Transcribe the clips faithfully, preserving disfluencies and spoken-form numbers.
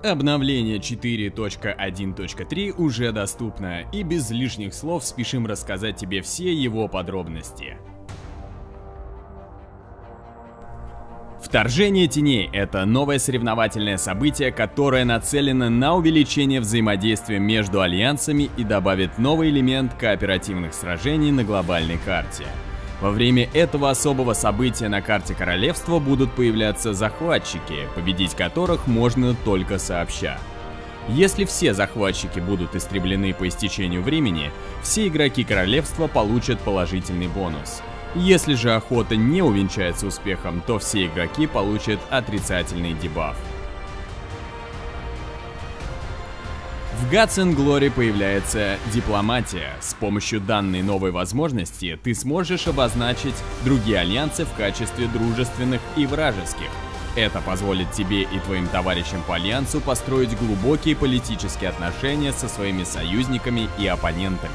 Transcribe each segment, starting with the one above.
Обновление четыре точка один точка три уже доступно, и без лишних слов спешим рассказать тебе все его подробности. Вторжение теней — это новое соревновательное событие, которое нацелено на увеличение взаимодействия между альянсами и добавит новый элемент кооперативных сражений на глобальной карте. Во время этого особого события на карте королевства будут появляться захватчики, победить которых можно только сообща. Если все захватчики будут истреблены по истечению времени, все игроки королевства получат положительный бонус. Если же охота не увенчается успехом, то все игроки получат отрицательный дебаф. В Gods and Glory появляется дипломатия. С помощью данной новой возможности ты сможешь обозначить другие альянсы в качестве дружественных и вражеских. Это позволит тебе и твоим товарищам по альянсу построить глубокие политические отношения со своими союзниками и оппонентами.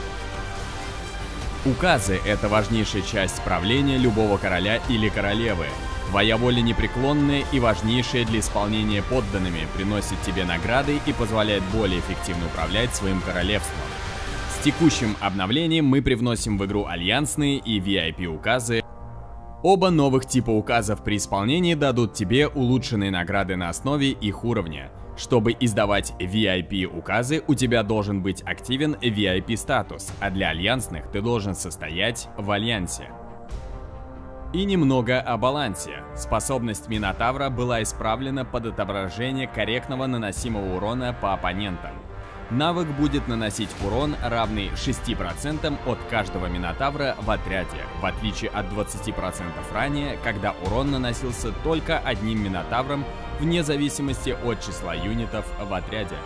Указы — это важнейшая часть правления любого короля или королевы. Твоя воля непреклонная и важнейшая для исполнения подданными, приносит тебе награды и позволяет более эффективно управлять своим королевством. С текущим обновлением мы привносим в игру альянсные и ви ай пи указы. Оба новых типа указов при исполнении дадут тебе улучшенные награды на основе их уровня. Чтобы издавать ви ай пи указы, у тебя должен быть активен ви ай пи статус, а для альянсных ты должен состоять в альянсе. И немного о балансе. Способность Минотавра была исправлена под отображение корректного наносимого урона по оппонентам. Навык будет наносить урон, равный шести процентам от каждого Минотавра в отряде, в отличие от двадцати процентов ранее, когда урон наносился только одним Минотавром, вне зависимости от числа юнитов в отряде.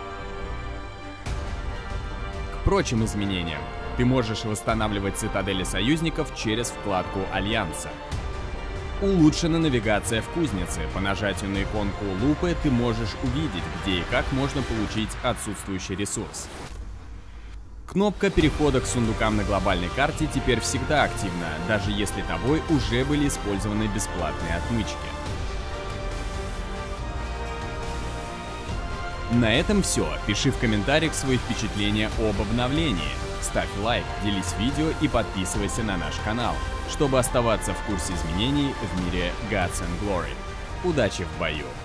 К прочим изменениям. Ты можешь восстанавливать цитадели союзников через вкладку Альянса. Улучшена навигация в кузнице. По нажатию на иконку лупы ты можешь увидеть, где и как можно получить отсутствующий ресурс. Кнопка перехода к сундукам на глобальной карте теперь всегда активна, даже если тобой уже были использованы бесплатные отмычки. На этом все. Пиши в комментариях свои впечатления об обновлении. Ставь лайк, делись видео и подписывайся на наш канал, чтобы оставаться в курсе изменений в мире Gods and Glory. Удачи в бою!